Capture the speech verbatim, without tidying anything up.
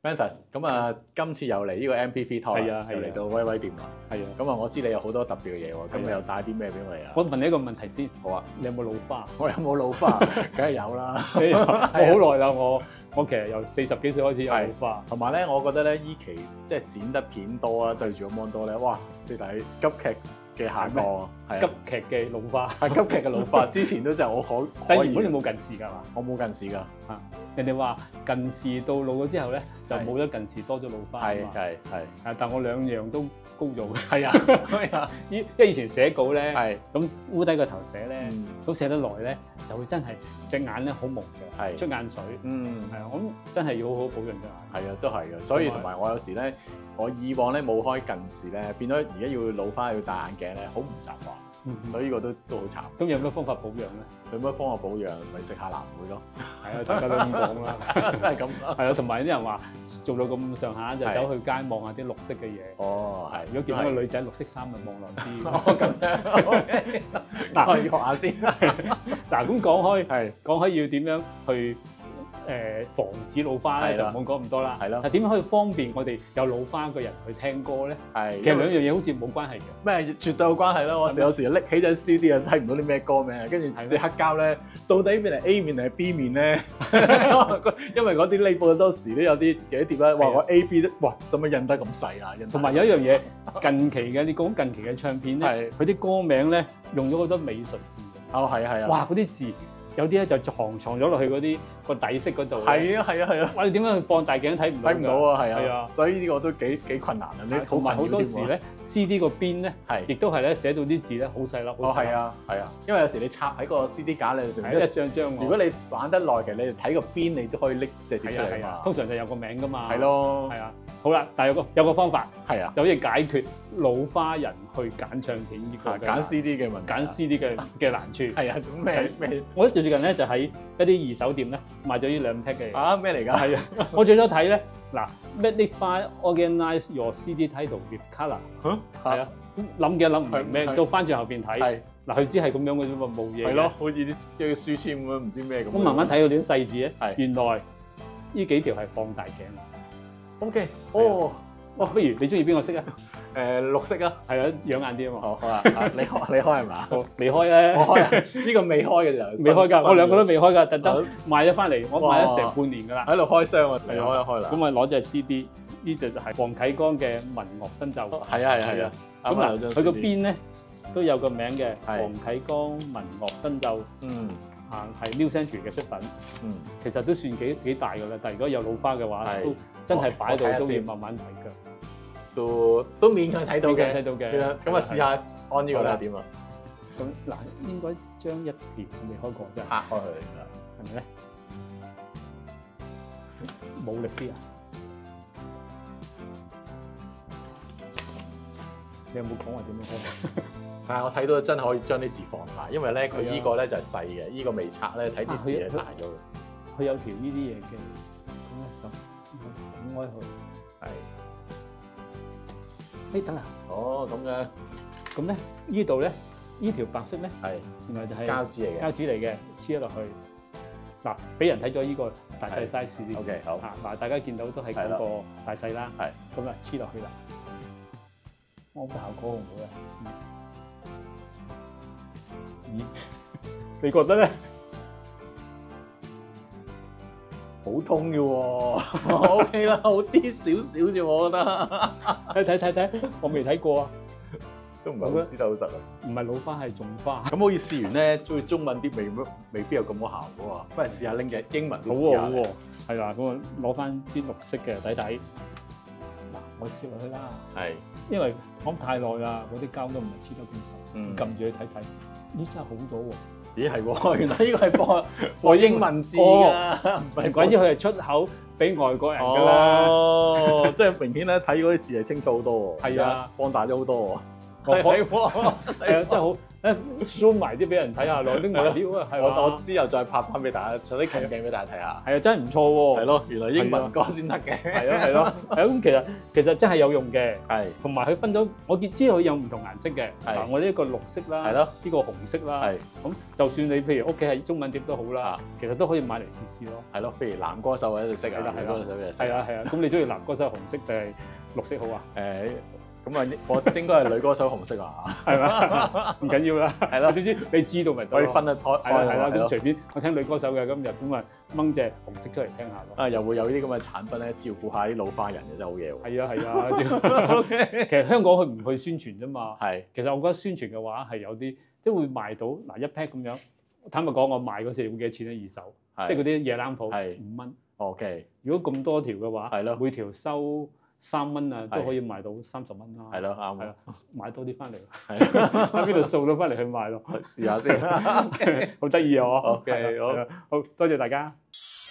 Ventus，咁啊，今次又嚟呢個 M P V 台， 係啊係啊又嚟到威威店啦。 係啊， 咁啊，我知你有好多特別嘅嘢喎，咁你又帶啲咩俾我哋啊？ 我問你一個問題先， 好啊， 你有冇老花？ 我有冇老花？梗係有啦。 我好耐啦，我我其實由四十幾歲開始有老花。 同埋咧，我覺得咧依期即係剪得片多啊，對住個 mon 多咧，哇！你睇急劇嘅下降啊，係急啊， 劇嘅老花， 係急劇嘅老化。之前都就我可但可以， 係原本你冇近視㗎嘛？ 我冇近視㗎。 啊，人哋話近視到老咗之後咧，就冇咗近視，多咗老花啊係嘛。 係係啊，但我兩樣都高咗嘅。 係啊係啊， 因因為以前寫稿咧， 係咁烏低個頭寫咧， 嗯咁寫得耐咧，就會真係隻眼咧好蒙嘅， 係出眼水。 嗯。 係啊，咁真係要好好保養隻眼。 係啊，都係嘅，所以同埋我有時咧，我以往咧冇開近視咧，變咗而家要老花要戴眼鏡咧，好唔習慣， 嗯所以呢個都都好慘。 咁有咩方法保養咧？ 有乜幫我保養？咪食下藍莓咯， 係啊，大家都咁講啦。 都係咁啦。 係啊，同埋啲人話做到咁上下就係走去街望下啲綠色嘅嘢。 哦，係。 如果見到個女仔綠色衫，咪望落啲。 哦咁樣，OK。嗱，我要學下先。 嗱，咁講開， 係講開要點樣去誒防止老花咧， 係啦就唔好講咁多啦。 係咯但點樣可以方便我哋有老花嘅人去聽歌咧？ 係。 其實兩樣嘢好似冇關係嘅。 咩絕對有關係啦！我係咩有時拎起隻 C D 啊，睇唔到啲咩歌名，跟住隻黑膠咧，到底面係 A 面定係 B 面咧？因為嗰啲 label 好多時都有啲幾多碟咧，哇！ 係啊我 A B 都哇，使乜印得咁細啊？印同埋有一樣嘢，近期嘅你講近期嘅唱片咧， 係佢啲歌名咧用咗好多美術字嘅。 哦，係啊，係啊， 哇！嗰啲字有啲咧就藏藏咗落去嗰啲個底色嗰度。 係啊，係啊，係啊， 哇！你點樣去放大鏡睇唔到㗎？ 睇唔到啊，係啊係啊， 所以呢個都幾幾困難啊！你同埋好多時咧，C D 個邊咧， 係亦都係咧寫到啲字咧好細粒。 哦，係啊，係啊，因為有時你插喺個 C D 架你係一張張。 如果你玩得耐，其實你睇個邊你都可以拎隻碟出嚟嘛。 通常就有個名㗎嘛。 係咯， 係啊。好啦，但係有個有個方法， 係啊， 就好似解決老花人去揀唱片呢個揀 C D 嘅問題， 揀 C D 嘅嘅難處。 係啊，咩咩？ 我最近咧就喺一啲二手店咧買咗呢兩 pack 嘅嘢。 啊，咩嚟㗎？ 係啊，我最多睇咧嗱 ，Magnify Organize Your C D Title with Colour。 嚇係啊，諗嘅諗唔明咩， 係到翻轉後邊睇。 係嗱，佢只係咁樣嘅啫嘛，冇嘢。 係咯，好似啲一個書籤咁樣，唔知咩咁。 我慢慢睇到啲細字咧係， 原來呢幾條係放大鏡。 O K，哦， 哦，不如你中意邊個色啊？ 誒綠色啊， 係啊，養眼啲啊嘛。 好好啊，你開你開係嘛？ 好，未開咧。 我開啊，呢個未開嘅就未開㗎，我兩個都未開㗎，特好登買咗翻嚟，我買咗成半年㗎啦。 喺度開箱啊，未係啊開一開啦。 咁啊攞隻 C D，呢隻就係黃啟光嘅文樂新奏。 係啊係啊係啊， 咁嗱，佢個邊咧都有個名嘅， 係黃啟光文樂新奏。 嗯啊，係 New Century 嘅出品， 嗯， 其實都算幾幾大㗎啦。但係如果有老花嘅話， 係都真係擺我睇下到都要先慢慢睇㗎。 都都勉強睇到嘅， 睇到嘅其實咁啊試下按呢個睇下點啊， 咁嗱，應該將一條未開過啫， 拍開佢， 係咪咧？冇力啲啊！你有冇講話點樣開？ 係我睇到真係可以將啲字放大，因為咧佢呢個咧就係細嘅，呢個未拆咧睇啲字係大咗嘅。 佢有條呢啲嘢嘅，咁咧咁咁開佢。 係。 誒得啦， 哦咁樣， 咁咧呢度咧呢條白色咧， 係原來就係膠紙嚟嘅。 膠紙嚟嘅，黐咗落去。嗱，俾人睇咗呢個大細 size 啲。 OK 好。 啊嗱，大家見到都係嗰個大細啦。 係。 咁啊黐落去啦。我個效果好唔好啊？咦？你覺得咧？ 好通嘅喎，OK 啦，好啲少少啫，我覺得。 睇睇睇睇，我未睇過啊。 都唔係好知得好實啊。 唔係老花係種花。 咁好似試完咧，中意中文啲未未必有咁好效果啊。不如試下拎隻英文都好試下。 喎好喎，係啦，咁啊攞翻支綠色嘅睇睇。嗱，我攝落去啦。 係。 因為講太耐啦，嗰啲膠都唔係黐得咁實。 嗯。 撳住去睇睇，咦真係好咗喎！ 咦係喎，原來呢個係放放英文字㗎， 唔係鬼知佢係出口俾外國人㗎啦。 哦，即係明顯咧睇嗰啲字係清楚好多喎。 係啊， 放大咗好多喎。 我係喎， 係啊，真係好誒 show 埋啲俾人睇下咯，拎埋料啊，係我我嘛？ 之後再拍翻俾大家，上啲近鏡俾大家睇下。 係啊，真係唔錯喎。 係咯，原來英文歌先得嘅。 係咯係咯，係咁其實其實真係有用嘅。 係同埋佢分咗，我見知道佢有唔同顏色嘅。 係嗱，我呢個綠色啦， 係咯， 呢個紅色啦。 係咁就算你譬如屋企係中文碟都好啦啊， 其實都可以買嚟試試咯。 係咯，譬如男歌手或者你識啊， 係啦係啦女歌手嘅識係啊係啊，咁你中意男歌手紅色定係綠色好啊？ 誒，咁啊，我應該係女歌手紅色啊， 係嘛？唔緊要啦， 係咯總之你知道咪得咯。 可以分得開係啦係啦， 開咯。 咁隨便我聽女歌手嘅今日咁啊掹隻紅色出嚟聽下咯。 啊，又會有呢啲咁嘅產品咧，照顧下啲老花人嘅真係好嘢喎。 係啊係啊，其實香港佢唔去宣傳啫嘛。 係其實我覺得宣傳嘅話係有啲即係會賣到嗱一 pack 咁樣。坦白講，我賣嗰時會幾多錢咧？二手，即係嗰啲夜冷鋪係五蚊。 OK， 如果咁多條嘅話， 係咯每條收三蚊啊，都係可以賣到三十蚊啦。 係咯，啱係啦啊，， 買多啲翻嚟， 係喺邊度掃到翻嚟去賣咯， 試下先。 好得意啊！我 OK，好係啊好多謝大家。